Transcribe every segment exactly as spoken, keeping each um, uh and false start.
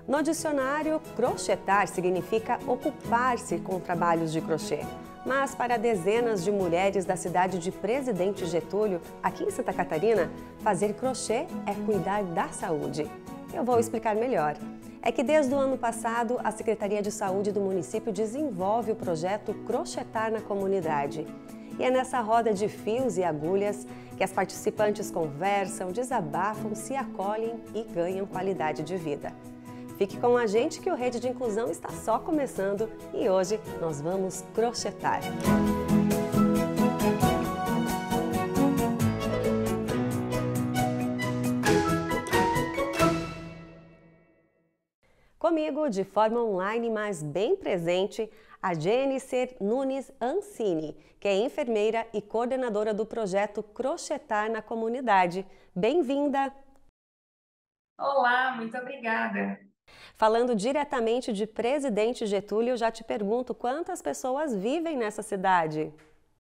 No dicionário, crochetar significa ocupar-se com trabalhos de crochê. Mas para dezenas de mulheres da cidade de Presidente Getúlio, aqui em Santa Catarina, fazer crochê é cuidar da saúde. Eu vou explicar melhor. É que desde o ano passado, a Secretaria de Saúde do município desenvolve o projeto Crochetar na Comunidade. E é nessa roda de fios e agulhas que as participantes conversam, desabafam, se acolhem e ganham qualidade de vida. Fique com a gente que o Rede de Inclusão está só começando e hoje nós vamos crochetar. Comigo, de forma online, mas bem presente, a Jennifer Nunes Ancini, que é enfermeira e coordenadora do projeto Crochetar na Comunidade. Bem-vinda! Olá, muito obrigada. Falando diretamente de Presidente Getúlio, eu já te pergunto quantas pessoas vivem nessa cidade?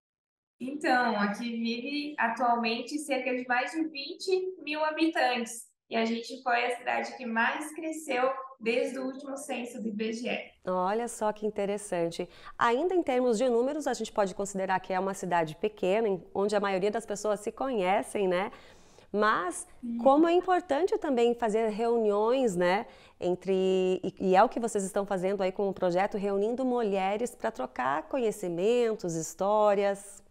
Então, aqui vive atualmente cerca de mais de vinte mil habitantes e a gente foi a cidade que mais cresceu desde o último censo do I B G E. Olha só que interessante. Ainda em termos de números, a gente pode considerar que é uma cidade pequena, em- onde a maioria das pessoas se conhecem, né? Mas como é importante também fazer reuniões, né? Entre e, e é o que vocês estão fazendo aí com o projeto, reunindo mulheres para trocar conhecimentos, histórias.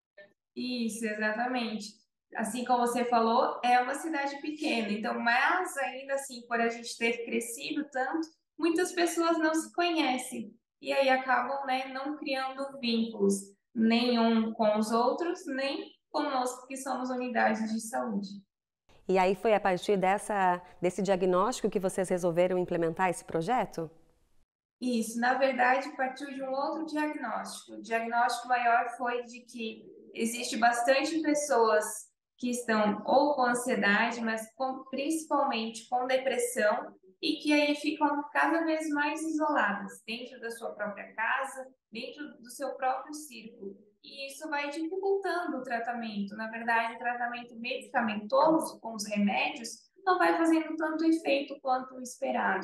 Isso, exatamente. Assim como você falou, é uma cidade pequena, então, mas ainda assim, por a gente ter crescido tanto, muitas pessoas não se conhecem e aí acabam, né, não criando vínculos, nenhum com os outros, nem conosco que somos unidades de saúde. E aí foi a partir dessa, desse diagnóstico que vocês resolveram implementar esse projeto? Isso, na verdade, partiu de um outro diagnóstico. O diagnóstico maior foi de que existe bastante pessoas que estão ou com ansiedade, mas com- principalmente com depressão, e que aí ficam cada vez mais isoladas dentro da sua própria casa, dentro do seu próprio círculo. E isso vai dificultando o tratamento. Na verdade, o tratamento medicamentoso com os remédios não vai fazendo tanto efeito quanto o esperado.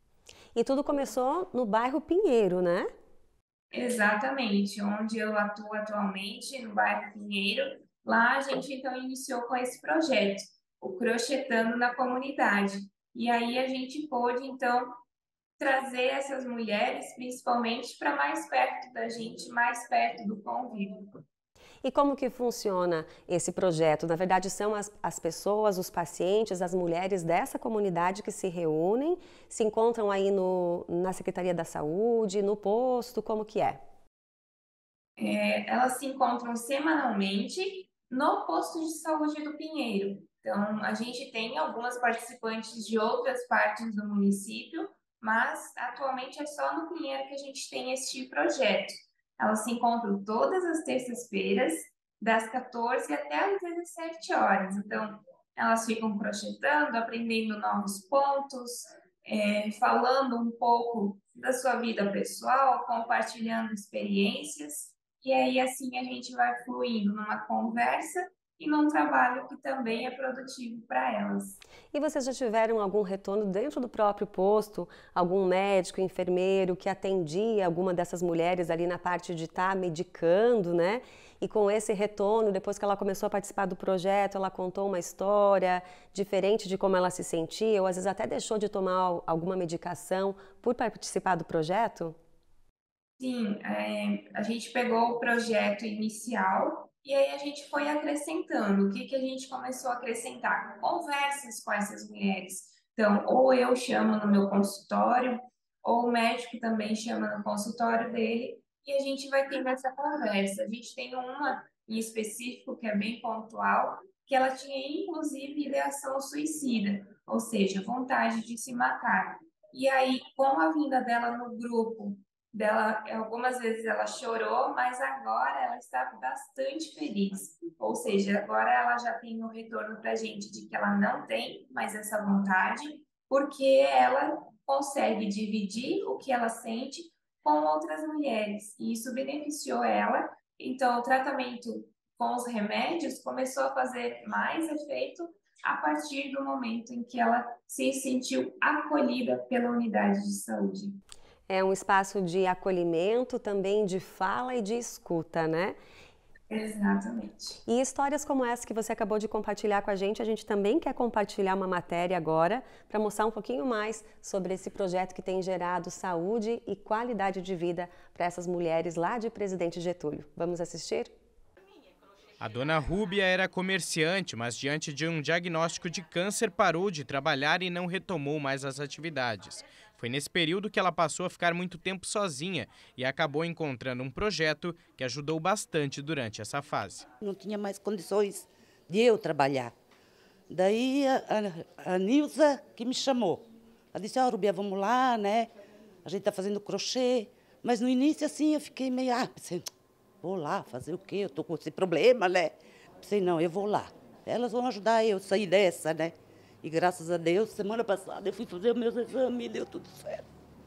E tudo começou no bairro Pinheiro, né? Exatamente, onde eu atuo atualmente, no bairro Pinheiro. Lá a gente então iniciou com esse projeto, o Crochetando na Comunidade. E aí a gente pôde então trazer essas mulheres, principalmente, para mais perto da gente, mais perto do convívio. E como que funciona esse projeto? Na verdade, são as, as pessoas, os pacientes, as mulheres dessa comunidade que se reúnem, se encontram aí no, na Secretaria da Saúde, no posto, como que é? É, elas se encontram semanalmente no posto de saúde do Pinheiro. Então, a gente tem algumas participantes de outras partes do município, mas atualmente é só no Pinheiro que a gente tem este projeto. Elas se encontram todas as terças-feiras, das quatorze até às dezessete horas. Então, elas ficam crochetando, aprendendo novos pontos, é, falando um pouco da sua vida pessoal, compartilhando experiências. E aí, assim, a gente vai fluindo numa conversa e num trabalho que também é produtivo para elas. E vocês já tiveram algum retorno dentro do próprio posto? Algum médico, enfermeiro que atendia alguma dessas mulheres ali na parte de estar medicando, né? E com esse retorno, depois que ela começou a participar do projeto, ela contou uma história diferente de como ela se sentia, ou às vezes até deixou de tomar al- alguma medicação por participar do projeto? Sim, é, a gente pegou o projeto inicial e aí a gente foi acrescentando. O que que a gente começou a acrescentar? Conversas com essas mulheres. Então, ou eu chamo no meu consultório, ou o médico também chama no consultório dele, e a gente vai tendo essa conversa. A gente tem uma em específico que é bem pontual, que ela tinha inclusive ideação suicida, ou seja, vontade de se matar. E aí, com a vinda dela no grupo, dela, algumas vezes ela chorou, mas agora ela está bastante feliz. Ou seja, agora ela já tem um retorno para a gente de que ela não tem mais essa vontade, porque ela consegue dividir o que ela sente com outras mulheres, e isso beneficiou ela. Então, o tratamento com os remédios começou a fazer mais efeito a partir do momento em que ela se sentiu acolhida pela unidade de saúde. É um espaço de acolhimento, também de fala e de escuta, né? Exatamente. E histórias como essa que você acabou de compartilhar com a gente, a gente também quer compartilhar uma matéria agora para mostrar um pouquinho mais sobre esse projeto que tem gerado saúde e qualidade de vida para essas mulheres lá de Presidente Getúlio. Vamos assistir? A dona Rúbia era comerciante, mas diante de um diagnóstico de câncer parou de trabalhar e não retomou mais as atividades. Foi nesse período que ela passou a ficar muito tempo sozinha e acabou encontrando um projeto que ajudou bastante durante essa fase. Não tinha mais condições de eu trabalhar. Daí a, a, a Nilza que me chamou. Ela disse, ó, oh, Rúbia, vamos lá, né? A gente está fazendo crochê. Mas no início, assim, eu fiquei meio... Ah, pensei, vou lá fazer o quê? Eu estou com esse problema, né? Pensei, não, eu vou lá. Elas vão ajudar eu a sair dessa, né? E graças a Deus, semana passada eu fui fazer os meus exames e deu tudo certo.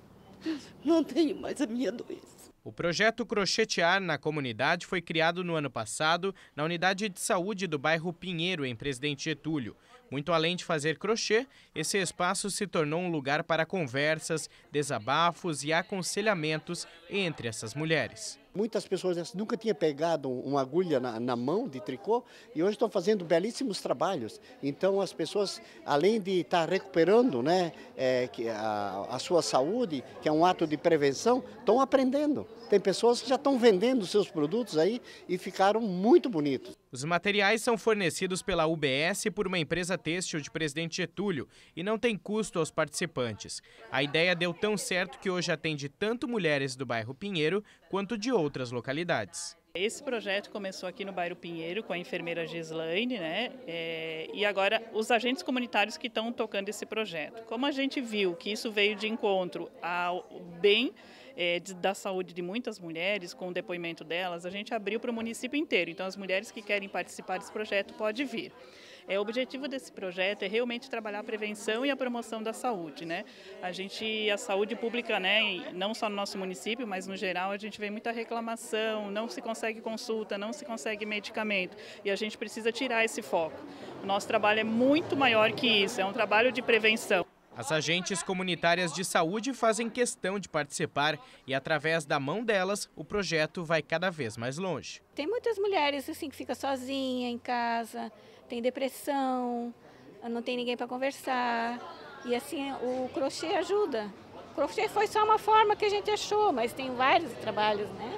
Não tenho mais a minha doença. O projeto Crochetear na Comunidade foi criado no ano passado na unidade de saúde do bairro Pinheiro, em Presidente Getúlio. Muito além de fazer crochê, esse espaço se tornou um lugar para conversas, desabafos e aconselhamentos entre essas mulheres. Muitas pessoas nunca tinham pegado uma agulha na, na mão de tricô e hoje estão fazendo belíssimos trabalhos. Então as pessoas, além de estar recuperando, né, é, que a, a sua saúde, que é um ato de prevenção, estão aprendendo. Tem pessoas que já estão vendendo seus produtos aí e ficaram muito bonitos. Os materiais são fornecidos pela U B S por uma empresa têxtil de Presidente Getúlio e não tem custo aos participantes. A ideia deu tão certo que hoje atende tanto mulheres do bairro Pinheiro quanto de outras localidades. Esse projeto começou aqui no bairro Pinheiro com a enfermeira Gislaine, né? É, e agora os agentes comunitários que estão tocando esse projeto. Como a gente viu que isso veio de encontro ao bem é, de, da saúde de muitas mulheres, com o depoimento delas, a gente abriu para o município inteiro. Então as mulheres que querem participar desse projeto podem vir. É, o objetivo desse projeto é realmente trabalhar a prevenção e a promoção da saúde, né? A gente, a saúde pública, né, não só no nosso município, mas no geral, a gente vê muita reclamação, não se consegue consulta, não se consegue medicamento e a gente precisa tirar esse foco. O nosso trabalho é muito maior que isso, é um trabalho de prevenção. As agentes comunitárias de saúde fazem questão de participar e, através da mão delas, o projeto vai cada vez mais longe. Tem muitas mulheres assim que ficam sozinhas em casa, tem depressão, não tem ninguém para conversar. E assim, o crochê ajuda. O crochê foi só uma forma que a gente achou, mas tem vários trabalhos, né?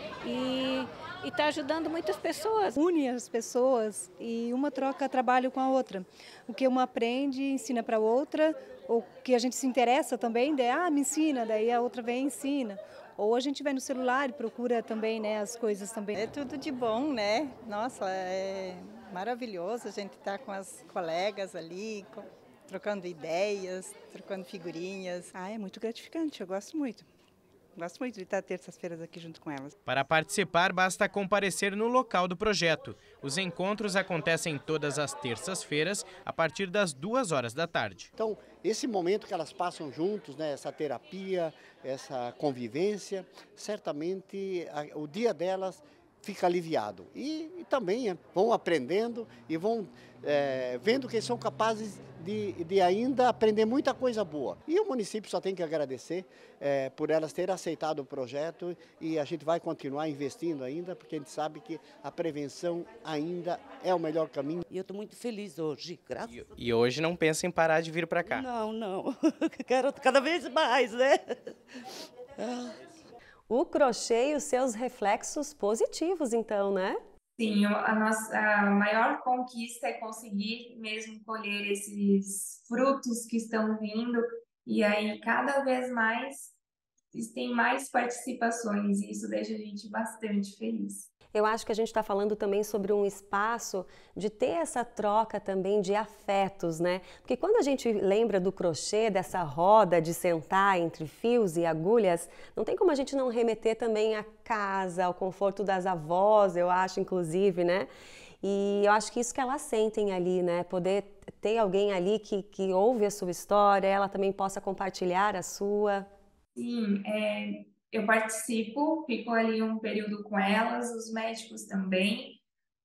E está ajudando muitas pessoas. Une as pessoas e uma troca trabalho com a outra. O que uma aprende, ensina para a outra, ou que a gente se interessa também, daí, ah, me ensina, daí a outra vem e ensina. Ou a gente vai no celular e procura também, né, as coisas também. É tudo de bom, né? Nossa, é maravilhoso a gente estar com as colegas ali, trocando ideias, trocando figurinhas. Ah, é muito gratificante, eu gosto muito. Gosto muito de estar terças-feiras aqui junto com elas. Para participar, basta comparecer no local do projeto. Os encontros acontecem todas as terças-feiras, a partir das duas horas da tarde. Então, esse momento que elas passam juntos, né, essa terapia, essa convivência, certamente a, o dia delas fica aliviado. E, e também é, vão aprendendo e vão é, vendo que são capazes de, de ainda aprender muita coisa boa. E o município só tem que agradecer é, por elas terem aceitado o projeto e a gente vai continuar investindo ainda, porque a gente sabe que a prevenção ainda é o melhor caminho. E eu estou muito feliz hoje, graças a Deus. E hoje não pensa em parar de vir para cá? Não, não. Quero cada vez mais, né? O crochê e os seus reflexos positivos, então, né? Sim, a nossa a maior conquista é conseguir mesmo colher esses frutos que estão vindo e aí cada vez mais tem mais participações e isso deixa a gente bastante feliz. Eu acho que a gente está falando também sobre um espaço de ter essa troca também de afetos, né? Porque quando a gente lembra do crochê, dessa roda de sentar entre fios e agulhas, não tem como a gente não remeter também à casa, ao conforto das avós, eu acho, inclusive, né? E eu acho que isso que elas sentem ali, né? Poder ter alguém ali que, que ouve a sua história, ela também possa compartilhar a sua. Sim, é... eu participo, fico ali um período com elas, os médicos também,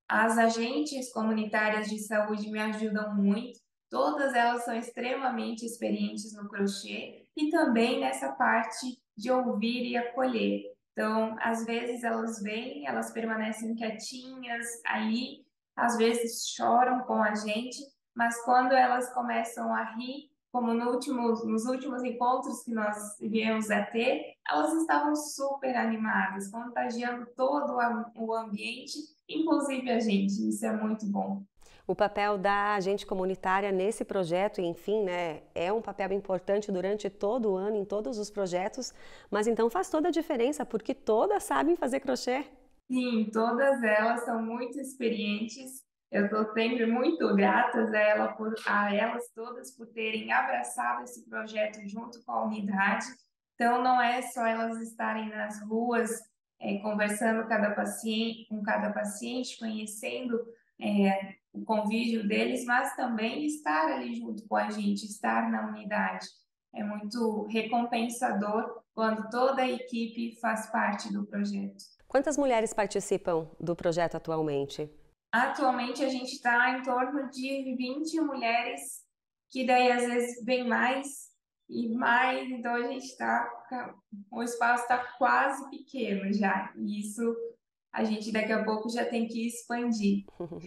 As agentes comunitárias de saúde me ajudam muito, todas elas são extremamente experientes no crochê e também nessa parte de ouvir e acolher. Então, às vezes elas vêm, elas permanecem quietinhas ali, às vezes choram com a gente, mas quando elas começam a rir, como no último, nos últimos encontros que nós viemos a ter, elas estavam super animadas, contagiando todo o ambiente, inclusive a gente. Isso é muito bom. O papel da agente comunitária nesse projeto, enfim, né, é um papel importante durante todo o ano, em todos os projetos, mas então faz toda a diferença, porque todas sabem fazer crochê. Sim, todas elas são muito experientes. Eu estou sempre muito grata a, ela por, a elas todas por terem abraçado esse projeto junto com a unidade. Então, não é só elas estarem nas ruas é, conversando cada paciente, com cada paciente, conhecendo é, o convívio deles, mas também estar ali junto com a gente, estar na unidade. É muito recompensador quando toda a equipe faz parte do projeto. Quantas mulheres participam do projeto atualmente? Atualmente a gente está em torno de vinte mulheres, que daí às vezes vem mais e mais, então a gente está, o espaço está quase pequeno já, e isso a gente daqui a pouco já tem que expandir.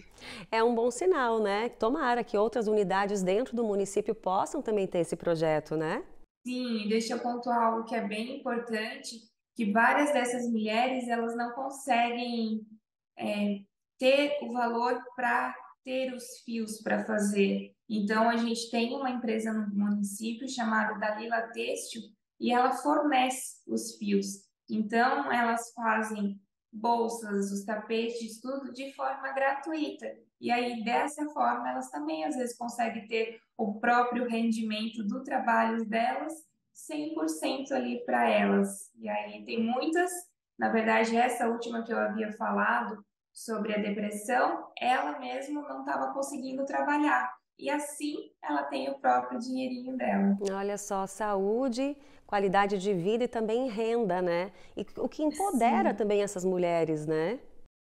É um bom sinal, né? Tomara que outras unidades dentro do município possam também ter esse projeto, né? Sim, deixa eu pontuar algo que é bem importante, que várias dessas mulheres, elas não conseguem é, ter o valor para ter os fios para fazer. Então, a gente tem uma empresa no município chamada Dalila Têxtil e ela fornece os fios. Então, elas fazem bolsas, os tapetes, tudo de forma gratuita. E aí, dessa forma, elas também, às vezes, conseguem ter o próprio rendimento do trabalho delas cem por cento ali para elas. E aí, tem muitas, na verdade, essa última que eu havia falado, sobre a depressão, ela mesma não estava conseguindo trabalhar. E assim ela tem o próprio dinheirinho dela. Olha só, saúde, qualidade de vida e também renda, né? E o que empodera Sim. também essas mulheres, né?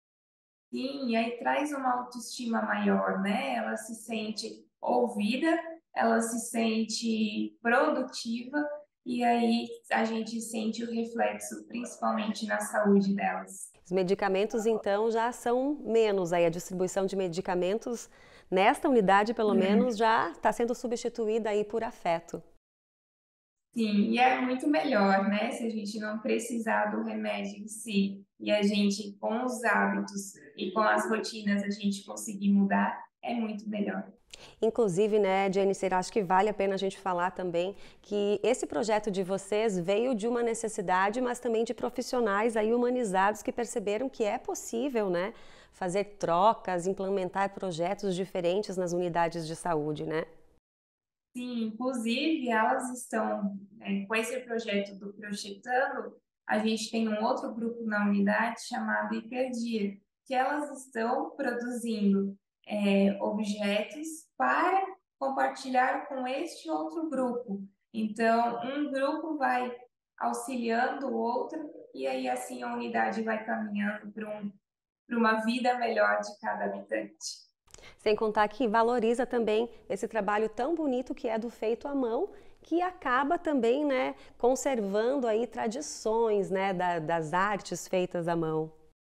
Sim, e aí traz uma autoestima maior, né? Ela se sente ouvida, ela se sente produtiva e aí a gente sente o reflexo, principalmente na saúde delas. Os medicamentos, então, já são menos aí, a distribuição de medicamentos nesta unidade, pelo uhum. menos, já está sendo substituída aí por afeto. Sim, e é muito melhor, né? Se a gente não precisar do remédio em si e a gente, com os hábitos e com as rotinas, a gente conseguir mudar, é muito melhor. Inclusive, né, Jennifer, acho que vale a pena a gente falar também que esse projeto de vocês veio de uma necessidade, mas também de profissionais aí humanizados que perceberam que é possível, né, fazer trocas, implementar projetos diferentes nas unidades de saúde, né? Sim, inclusive elas estão, né, com esse projeto do Crochetando, a gente tem um outro grupo na unidade chamado Hiperdia, que elas estão produzindo é, objetos para compartilhar com este outro grupo. Então, um grupo vai auxiliando o outro e aí assim a unidade vai caminhando para um, para uma vida melhor de cada habitante. Sem contar que valoriza também esse trabalho tão bonito que é do feito à mão, que acaba também, né, conservando aí tradições, né, da, das artes feitas à mão.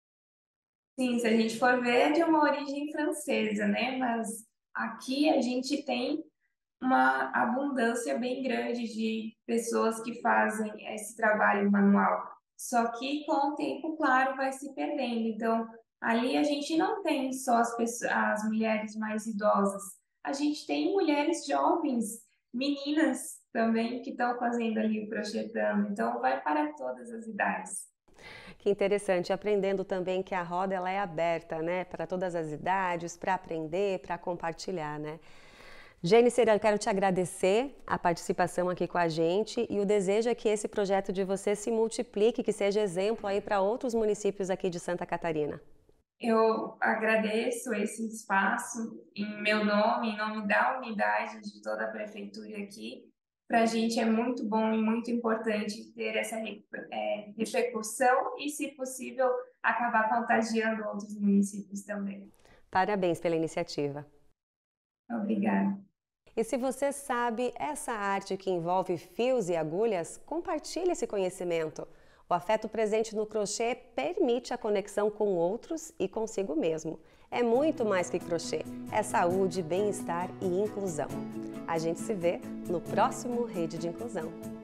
Sim, se a gente for ver, é de uma origem francesa, né? Mas aqui a gente tem uma abundância bem grande de pessoas que fazem esse trabalho manual. Só que com o tempo, claro, vai se perdendo. Então, ali a gente não tem só as, pessoas, as mulheres mais idosas, a gente tem mulheres jovens, meninas também, que estão fazendo ali o crochetando. Então, vai para todas as idades. Que interessante, aprendendo também que a roda ela é aberta, né, para todas as idades, para aprender, para compartilhar, né? Jennifer, eu quero te agradecer a participação aqui com a gente e o desejo é que esse projeto de você se multiplique, que seja exemplo aí para outros municípios aqui de Santa Catarina. Eu agradeço esse espaço em meu nome, em nome da unidade de toda a prefeitura aqui. para a gente é muito bom e muito importante ter essa é, repercussão e, se possível, acabar contagiando outros municípios também. Parabéns pela iniciativa. Obrigada. E se você sabe essa arte que envolve fios e agulhas, compartilhe esse conhecimento. O afeto presente no crochê permite a conexão com outros e consigo mesmo. É muito mais que crochê, é saúde, bem-estar e inclusão. A gente se vê no próximo Rede de Inclusão.